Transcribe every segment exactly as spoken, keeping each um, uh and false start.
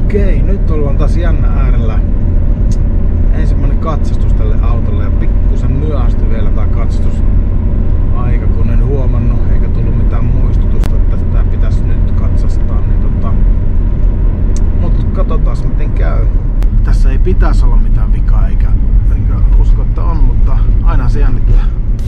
Okei, nyt ollaan taas jännä äärellä. Ensimmäinen katsastus tälle autolle ja pikkusen myöhästyi vielä tää katsastus aika, kun en huomannut eikä tullut mitään muistutusta, että tää pitäisi nyt katsastaa. Niin tota... Mut katsotaan miten käy. Tässä ei pitäisi olla mitään vikaa eikä, enkä usko, että on, mutta aina se jännittää.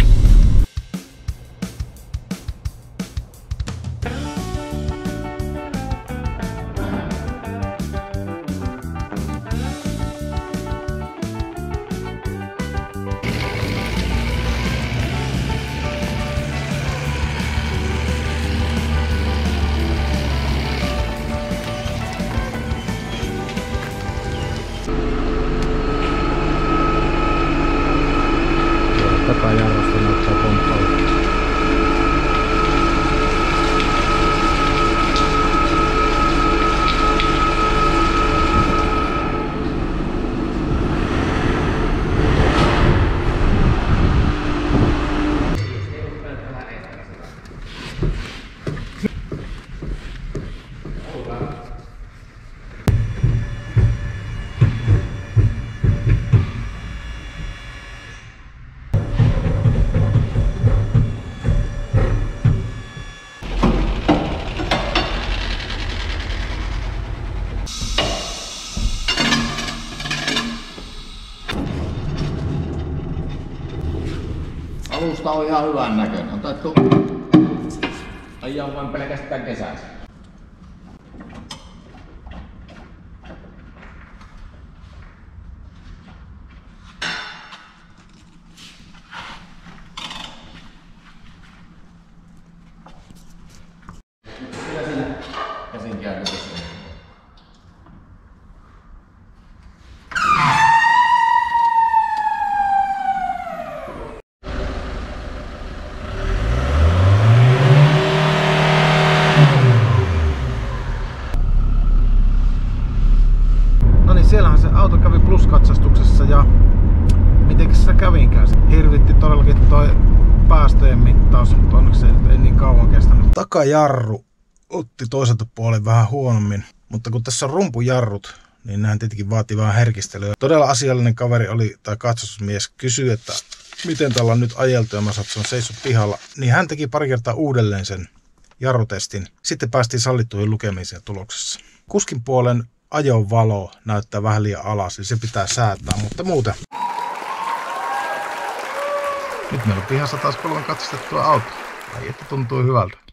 Tätä jarrusta näyttää pomppaa. Alusta on ihan hyvän näköinen. On taittu ajaa vain pelkästään kesässä. Kyllä siinä käsin käännytys. Siellähän se auto kävi pluskatsastuksessa ja mitenkäs se kävinkään? Hirvitti todellakin toi päästöjen mittaus, mutta onneksi se ei niin kauan kestänyt. Takajarru otti toiselta puolen vähän huonommin, mutta kun tässä on rumpujarrut, niin nehän tietenkin vaatii vähän herkistelyä. Todella asiallinen kaveri oli, tai katsastusmies kysyi, että miten tällä on nyt ajeltu, ja mä sanoin, että se on seissyt pihalla. Niin hän teki pari kertaa uudelleen sen jarrutestin. Sitten päästiin sallittuihin lukemisiin tuloksessa. Kuskin puolen ajovalo näyttää vähän liian alas, eli se pitää säätää, mutta muuten. Nyt meillä on pihassa taas kolme katsastettua autoa. Ai että tuntuu hyvältä.